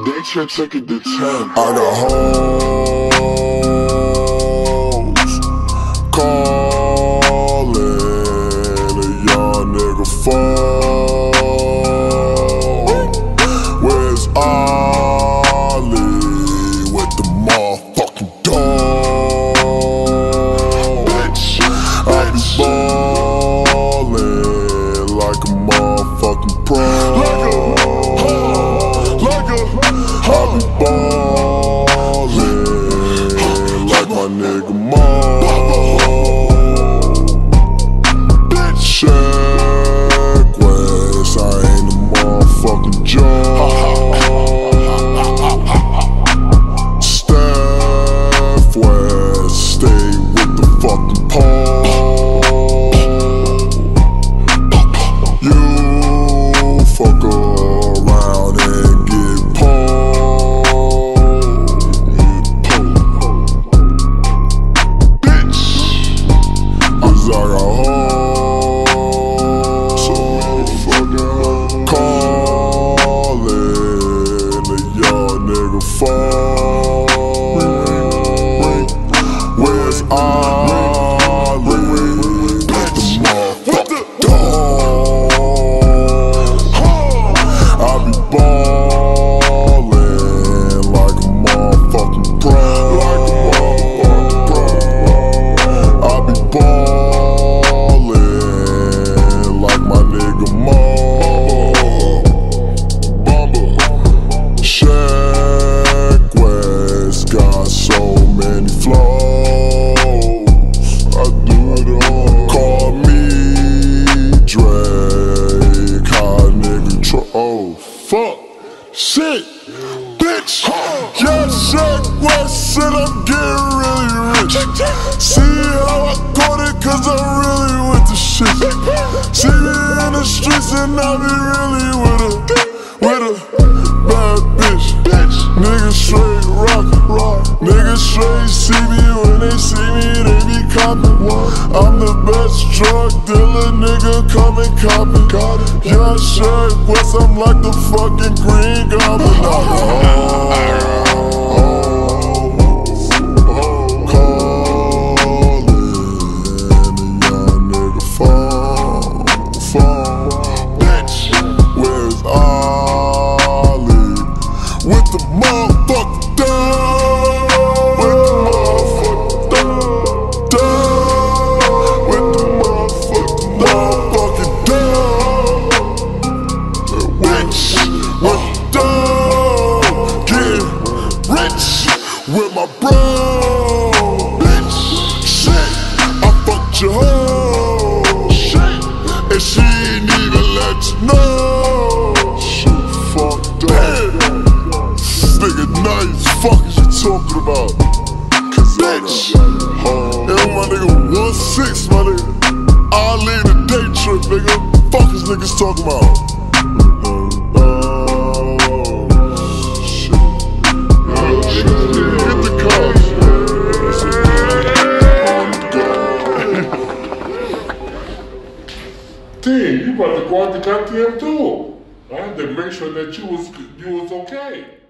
They should take it to 10. I got hoes calling a young nigga phone. Where's Ollie with the motherfucking dog? Bitch, I be ballin' like a motherfucking pro. I be ballin' like my nigga Mo. bitch, Check West, I ain't a motherfucking joke. Steph West, stay with the fucking pole. You fuck around and get bitch. cause I got hoes calling a young nigga phone. Where's Ollie with the motherfucking dog? I be ballin' like a motherfucking pro. I be ballin' like my nigga Mo. Check West got so many flows. I do it all. Call me Drake, how a nigga oh fuck, shit, bitch. Yeah, Check West said I'm getting really rich. See how I caught it, cause I really with the shit. See me in the streets and I be really with a bad bitch. Niggas straight rock. Niggas straight see me when they see me, they be copping. I'm the best drug dealer, nigga, come and cop it. Yeah, Check West, I'm like the fucking Green Goblin. Where's Ollie with the motherfucking dog? With the motherfucking dog. With the motherfucking dog. Bitch, with the dog. Get rich with my bro. Bitch, shit, I fucked your hoe. Shit, and she ain't even let you know. Shit, fucked up. Nigga nice, fuck is you talking about? Cause bitch, and my nigga 1-6, my nigga. I'll leave the day trip, nigga. Fuck is niggas talking about? Shit. Get the car. Damn, you about to go out the goddamn door. I had to make sure that you was okay.